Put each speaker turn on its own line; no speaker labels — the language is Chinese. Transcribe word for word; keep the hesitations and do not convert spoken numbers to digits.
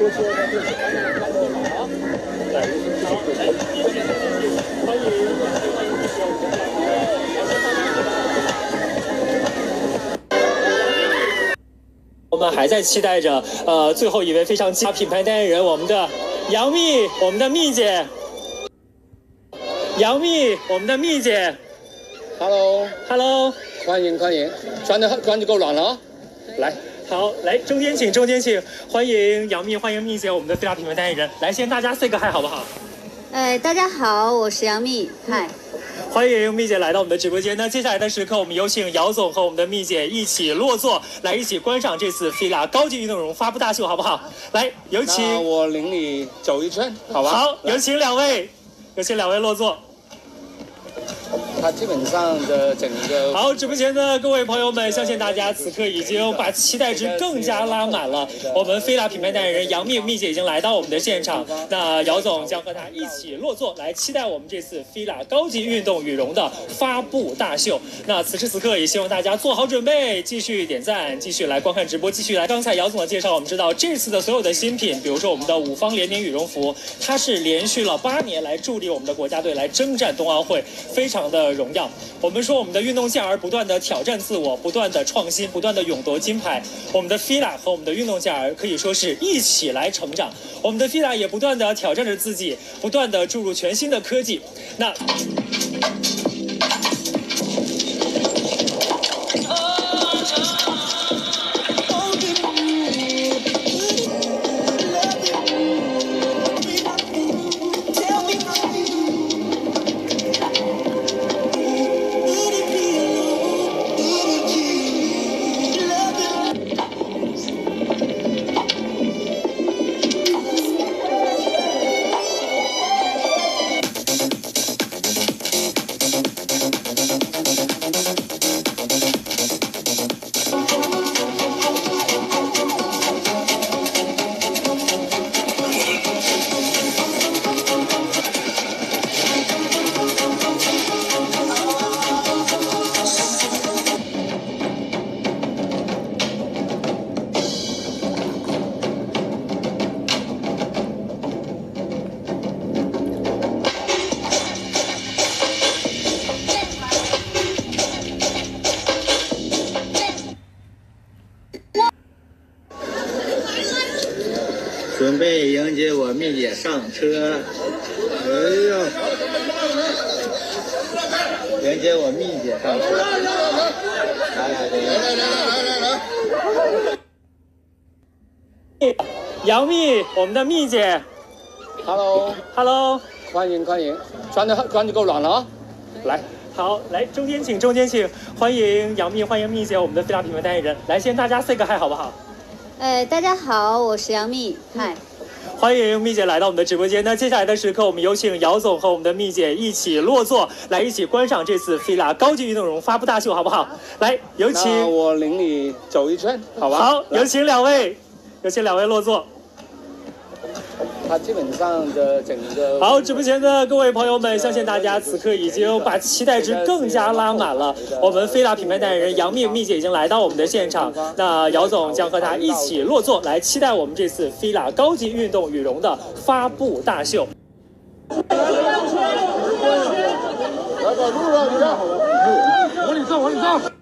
我们还在期待着，呃，最后一位非常精品牌代言人，我们的杨幂，我们的幂姐，杨幂，我们的幂姐
，Hello，Hello，
欢
迎欢迎，穿的穿的够暖了啊，来。
好，来中间请，中间请，欢迎杨幂，欢迎幂姐，我们的菲拉品牌代言人，来先大家 say 个 hi 好不好？
哎，大家好，我是杨幂，嗨，
欢迎幂姐来到我们的直播间。那接下来的时刻，我们有请姚总和我们的幂姐一起落座，来一起观赏这次菲拉高级运动绒发布大秀，好不好？来，有请。
那我领你走一圈，好吧？
好，有请两位，有请两位落座。
它基本上的整个
好，直播间的各位朋友们，相信大家此刻已经把期待值更加拉满了。我们菲拉品牌代言人杨幂幂姐已经来到我们的现场，那姚总将和她一起落座，来期待我们这次菲拉高级运动羽绒的发布大秀。那此时此刻，也希望大家做好准备，继续点赞，继续来观看直播，继续来。刚才姚总的介绍，我们知道这次的所有的新品，比如说我们的五方联名羽绒服，它是连续了八年来助力我们的国家队来征战冬奥会，非常的 荣耀。我们说，我们的运动健儿不断的挑战自我，不断的创新，不断的勇夺金牌。我们的 F I L A 和我们的运动健儿可以说是一起来成长。我们的 F I L A 也不断的挑战着自己，不断的注入全新的科技。那。
准备迎接我幂姐上车，哎呀，迎接我幂姐上车，来来来来来
来，杨幂，我们的幂姐
，Hello，Hello， 欢迎欢迎，穿的穿的够暖了啊，来。
好，来中间请，中间请，欢迎杨幂，欢迎幂姐，我们的菲拉品牌代言人，来先大家 say 个 hi 好不好？
哎，大家好，我是杨幂，嗨，
欢迎幂姐来到我们的直播间。那接下来的时刻，我们有请姚总和我们的幂姐一起落座，来一起观赏这次菲拉高级运动绒发布大秀，好不好？来，有请。
那我领你走一圈，好吧？
好，有请两位，有请两位落座。
它基本上的整个
好，直播间的各位朋友们，相信大家此刻已经把期待值更加拉满了。我们菲拉品牌代言人杨幂幂姐已经来到我们的现场，那姚总将和她一起落座，来期待我们这次菲拉高级运动羽绒的发布大秀。
来把路让一下，往里上，往里上。